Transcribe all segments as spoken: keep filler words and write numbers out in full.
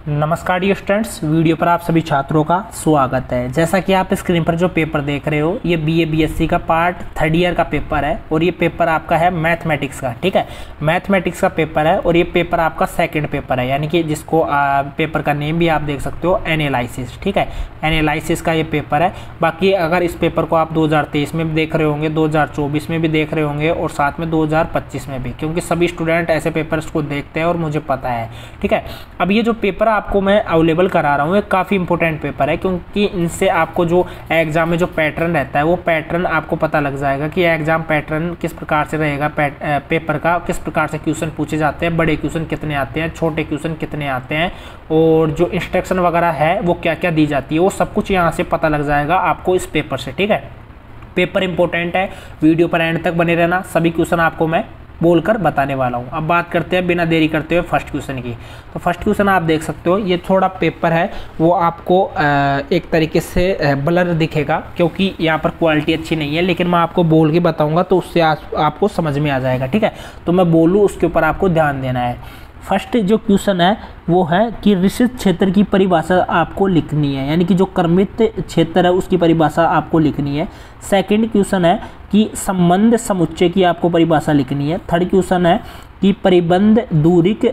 नमस्कार dear students, video पर आप सभी छात्रों का स्वागत है। जैसा कि आप स्क्रीन पर जो पेपर देख रहे हो, ये बीए बीएससी का पार्ट थर्ड ईयर का पेपर है और ये पेपर आपका है मैथमेटिक्स का। ठीक है, मैथमेटिक्स का पेपर है और ये पेपर आपका सेकंड पेपर है, यानी कि जिसको आ, पेपर का नेम भी आप देख सकते हो, एनालिसिस। ठीक है, एनालिसिस का ये पेपर है। बाकी अगर इस पेपर को आप दो हज़ार तेईस में भी देख रहे होंगे, दो हज़ार चौबीस में भी देख रहे होंगे और साथ में दो हज़ार पच्चीस में भी, क्योंकि सभी स्टूडेंट ऐसे पेपर्स को देखते हैं और मुझे पता है। ठीक है, अब ये जो पेपर आपको मैं अवेलेबल करा रहा हूँ, ये काफ़ी इंपॉर्टेंट पेपर है, क्योंकि इनसे आपको जो एग्जाम में जो पैटर्न रहता है वो पैटर्न आपको पता लग जाएगा कि एग्जाम पैटर्न किस प्रकार से रहेगा, पेपर का किस प्रकार से क्वेश्चन पूछे जाते हैं, बड़े क्वेश्चन कितने आते हैं, छोटे क्वेश्चन कितने आते हैं और जो इंस्ट्रक्शन वगैरह है वो क्या क्या दी जाती है, वो सब कुछ यहाँ से पता लग जाएगा आपको इस पेपर से। ठीक है, पेपर इंपॉर्टेंट है, वीडियो पर एंड तक बने रहना, सभी क्वेश्चन आपको मैं बोलकर बताने वाला हूँ। अब बात करते हैं बिना देरी करते हुए फर्स्ट क्वेश्चन की। तो फर्स्ट क्वेश्चन आप देख सकते हो, ये थोड़ा पेपर है वो आपको एक तरीके से ब्लर दिखेगा क्योंकि यहाँ पर क्वालिटी अच्छी नहीं है, लेकिन मैं आपको बोल के बताऊँगा तो उससे आपको समझ में आ जाएगा। ठीक है, तो मैं बोलूँ उसके ऊपर आपको ध्यान देना है। फर्स्ट जो क्वेश्चन है वो है कि रिसित क्षेत्र की परिभाषा आपको लिखनी है, यानी कि जो क्रमित क्षेत्र है उसकी परिभाषा आपको लिखनी है। सेकंड क्वेश्चन है कि संबंध समुच्चय की आपको परिभाषा लिखनी है। थर्ड क्वेश्चन है कि परिबंध दूरिक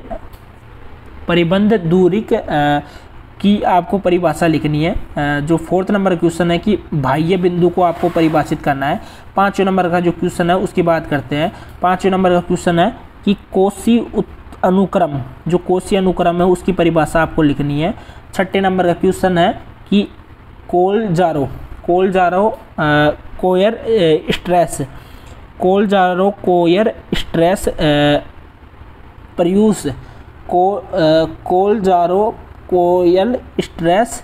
परिबंध दूरिक की आपको परिभाषा लिखनी है। जो फोर्थ नंबर क्वेश्चन है कि बाह्य बिंदु को आपको परिभाषित करना है। पाँचवें नंबर का जो क्वेश्चन है उसकी बात करते हैं। पाँचवें नंबर का क्वेश्चन है कि कोशी अनुक्रम, जो कोशी अनुक्रम है उसकी परिभाषा आपको लिखनी है। छठे नंबर का क्वेश्चन है कि कोलजारो कोलजारो कोयर स्ट्रेस कोलजारो कोयर स्ट्रेस प्रयूस को कोलजारो कोयल स्ट्रेस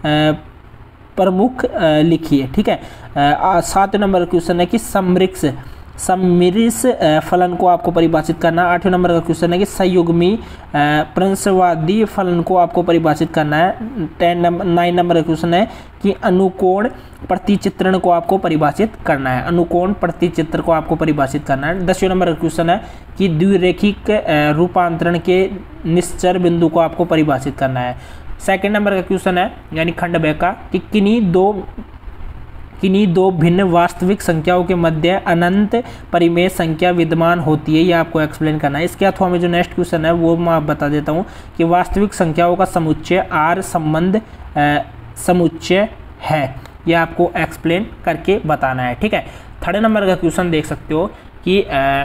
प्रमुख लिखिए। ठीक है, सातवें नंबर का क्वेश्चन है कि समृक्ष समृस फलन को आपको परिभाषित करना। आठवें नंबर का क्वेश्चन है कि संयुग्मी प्रंसवादी फलन को आपको परिभाषित करना है। टेन नंबर नाइन नंबर का क्वेश्चन है कि अनुकोण प्रतिचित्रण को आपको परिभाषित करना है। अनुकोण प्रतिचित्र को आपको परिभाषित करना है। दसवें नंबर का क्वेश्चन है कि द्विरेखिक रूपांतरण के निश्चर बिंदु को आपको परिभाषित करना है। सेकेंड नंबर का क्वेश्चन है यानी खंड ब का कि किन्हीं दो किन्हीं दो भिन्न वास्तविक संख्याओं के मध्य अनंत परिमेय संख्या विद्यमान होती है, ये आपको एक्सप्लेन करना है। इसके अथवा में जो नेक्स्ट क्वेश्चन है वो मैं आप बता देता हूँ कि वास्तविक संख्याओं का समुच्चय आर संबंध समुच्चय है, ये आपको एक्सप्लेन करके बताना है। ठीक है, थर्ड नंबर का क्वेश्चन देख सकते हो कि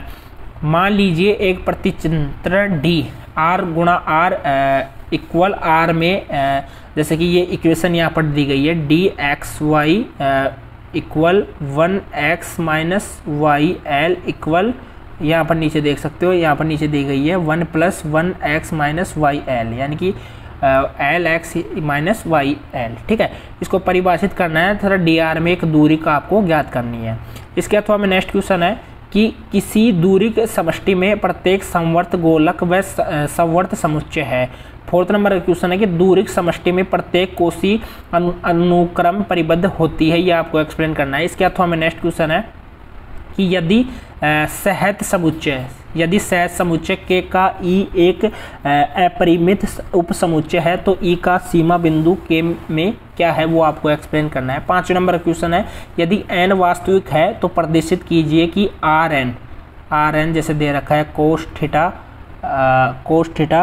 मान लीजिए एक प्रतिचित्र डी आर गुणा आर इक्वल आर में आ, जैसे कि ये इक्वेशन यहाँ पर दी गई है, D X Y equal one X minus Y L equal, यहाँ पर नीचे देख सकते हो, यहाँ पर नीचे दी गई है one plus one X minus Y L, यानी कि L X minus Y L. ठीक है, इसको परिभाषित करना है, थोड़ा डी आर में एक दूरी का आपको ज्ञात करनी है। इसके अथवा में नेक्स्ट क्वेश्चन है कि किसी दूरी के समष्टि में प्रत्येक समवर्त गोलक व समवर्त समुच्चय है। फोर्थ नंबर का क्वेश्चन है कि दूरी की समष्टि में प्रत्येक कोशी अनु, अनुक्रम परिबद्ध होती है, ये आपको एक्सप्लेन करना है। इसके अथवा में नेक्स्ट क्वेश्चन है कि यदि सहत समुच्चय यदि सहत समुच्चय के का ई एक अपरिमित उप समुच्चय है तो ई का सीमा बिंदु के में क्या है, वो आपको एक्सप्लेन करना है। पाँचवें नंबर का क्वेश्चन है यदि एन वास्तविक है तो प्रदर्शित कीजिए कि आर एन आर एन जैसे दे रखा है cos theta cos theta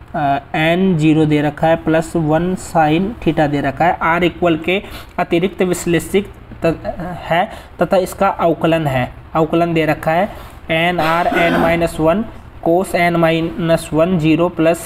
n zero दे रखा है प्लस वन साइन थीटा दे रखा है, आर इक्वल के अतिरिक्त विश्लेषित है तथा इसका अवकलन है, अवकलन दे रखा है n R n minus one cos n minus one zero plus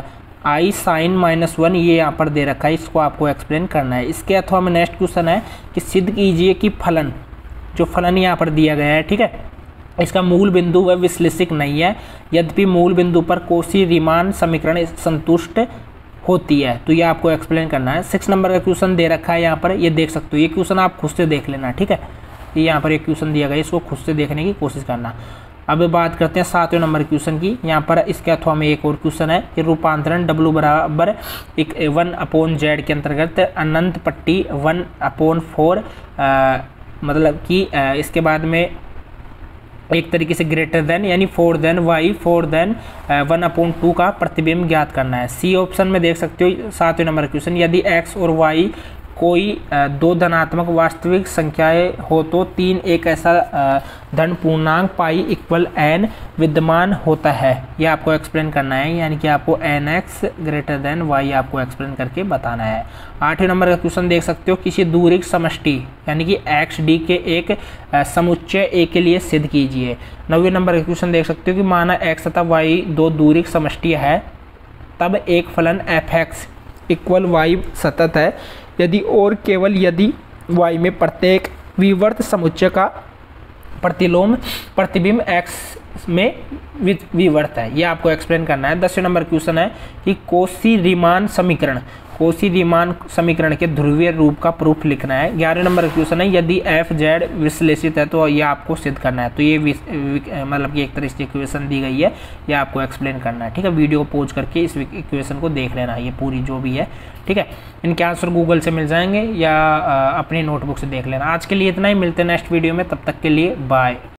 I sine minus one, ये यहाँ पर दे रखा है, इसको आपको एक्सप्लेन करना है। इसके अथवा में नेक्स्ट क्वेश्चन है कि सिद्ध कीजिए कि फलन, जो फलन यहाँ पर दिया गया है, ठीक है, इसका मूल बिंदु वह विश्लेषिक नहीं है यद्यपि मूल बिंदु पर कोशी रीमान समीकरण संतुष्ट होती है, तो ये आपको एक्सप्लेन करना है। सिक्स नंबर का क्वेश्चन दे रखा है यहाँ पर, ये देख सकते हो, ये क्वेश्चन आप खुद से देख लेना। ठीक है, ये यहाँ पर एक क्वेश्चन दिया गया, इसको खुद से देखने की कोशिश करना। अब बात करते हैं सातवें नंबर क्वेश्चन की। यहाँ पर इसके अथवा में एक और क्वेश्चन है कि रूपांतरण डब्लू बराबर एक वन अपॉन जेड के अंतर्गत अनंत पट्टी वन अपॉन फोर, मतलब कि आ, इसके बाद में एक तरीके से ग्रेटर देन यानी four than Y four than one upon two का प्रतिबिंब ज्ञात करना है। सी ऑप्शन में देख सकते हो सातवें नंबर क्वेश्चन, यदि एक्स और वाई कोई दो धनात्मक वास्तविक संख्याएं हो तो तीन एक ऐसा धन पूर्णांक पाई इक्वल एन विद्यमान होता है। ये आपको एक्सप्लेन करना है, यानी कि आपको n X greater than Y आपको एक्सप्लेन करके बताना है। आठवें नंबर का क्वेश्चन देख सकते हो, किसी दूरिक समष्टि यानी कि एक्स डी के एक समुच्चय ए के लिए सिद्ध कीजिए। नौवें नंबर का क्वेश्चन देख सकते हो कि माना एक्स तथा वाई दो दूरिक समष्टि है, तब एक फलन एफ एक्स इक्वल वाई सतत है यदि और केवल यदि y में प्रत्येक विवर्त समुच्चय का प्रतिलोम प्रतिबिंब x में विवर्त है। ये आपको एक्सप्लेन करना है। दसवें नंबर क्वेश्चन है कि कोशी रीमान समीकरण कोशी रीमान समीकरण के ध्रुवीय रूप का प्रूफ लिखना है। ग्यारहवें नंबर क्वेश्चन है यदि एफ जेड विश्लेषित है तो ये आपको सिद्ध करना है। तो ये मतलब कि एक तरह से इक्वेशन दी गई है, ये आपको एक्सप्लेन करना है। ठीक है, वीडियो को पॉज करके इस इक्वेशन को देख लेना है, ये पूरी जो भी है। ठीक है, इनके आंसर गूगल से मिल जाएंगे या अपनी नोटबुक से देख लेना। आज के लिए इतना ही, मिलते हैं नेक्स्ट वीडियो में, तब तक के लिए बाय।